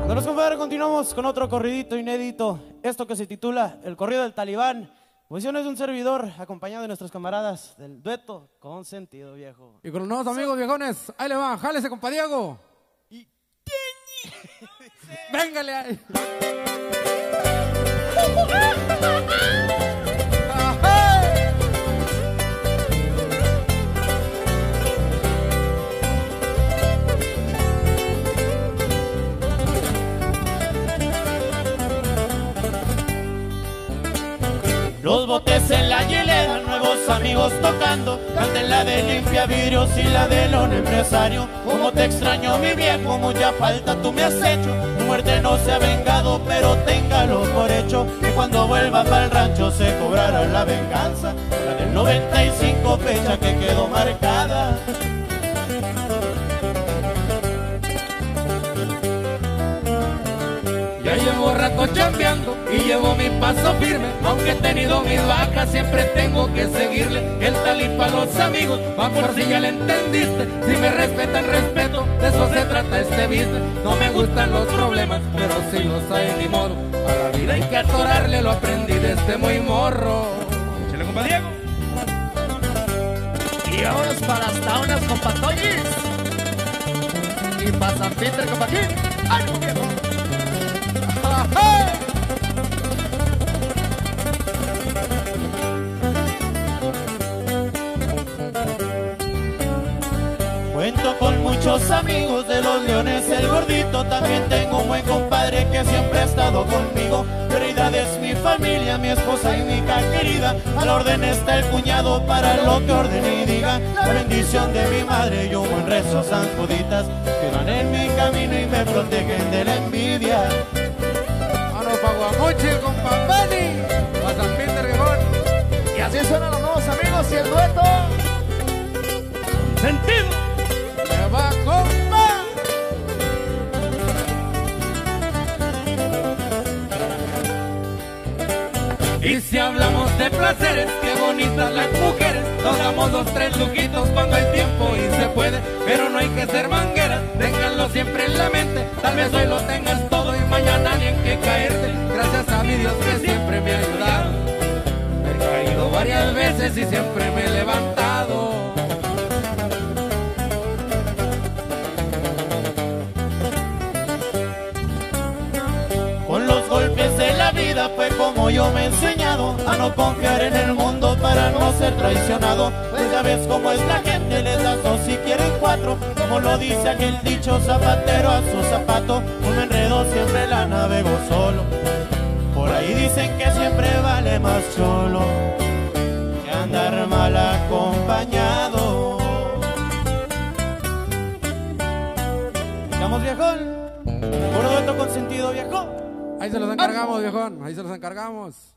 Bueno, compadre, continuamos con otro corridito inédito. Esto que se titula El Corrido del Talibán. Posiciones de un servidor acompañado de nuestros camaradas del dueto Con Sentido Viejo. Y con los nuevos amigos viejones, ahí le va, jálese, compa Diego. Y... Véngale ahí. Los botes en la hielera, nuevos amigos tocando. Canten la de limpia vidrios y la de don empresario. Como te extraño, mi viejo, mucha falta tú me has hecho. Tu muerte no se ha vengado, pero téngalo por hecho, que cuando vuelva para el rancho se cobrará la venganza. La del 95, fecha que quedó marcada. Ya llevo rato chambeando y llevo mi paso firme. Aunque he tenido mis bajas, siempre tengo que seguirle. El talib para los amigos, va por si ya le entendiste. Si me respetan, respeto, de eso se trata este business. No me gustan los problemas, pero si los hay, ni modo. A la vida hay que atorarle, lo aprendí desde muy morro. Échale, compa Diego. Y vámonos para las taunas, compa Toñis. Y para San Peter, compa King. ¡Ánimo, viejo! Cuento con muchos amigos de los Leones, el Gordito. También tengo un buen compadre que siempre ha estado conmigo. Prioridad es mi familia, mi esposa y mi hija querida. Al orden está el cuñado para lo que ordene y diga. La bendición de mi madre y un buen rezo San Juditas, que van en mi camino y me protegen de la envidia. Paguamuchi, compa Benny, pa' San Peter, viejón. Y así suenan los nuevos amigos y el dueto Sentido. Le va, compa. Y si hablamos de placeres, qué bonitas las mujeres. Nos damos 2, 3 lujitos cuando hay tiempo y se puede. Pero no hay que ser mangueras, ténganlo siempre en la mente. Tal vez hoy lo tengas todo y mañana ni en qué caerte. Gracias a mi Dios que siempre me ha ayudado. Me he caído varias veces y siempre me he levantado. Con los golpes de la vida fue como yo me he enseñado a no confiar en el mundo para no ser traicionado. Pues ya ves cómo es la gente, les das 2 si quieren 4. Como lo dice aquel dicho, zapatero a su zapato. Un enredo siempre la navego solo. Por ahí dicen que siempre vale más solo que andar mal acompañado. ¿Estamos, viejón? Puro dueto con sentido, viejo. Ahí se los encargamos, viejón. Ahí se los encargamos.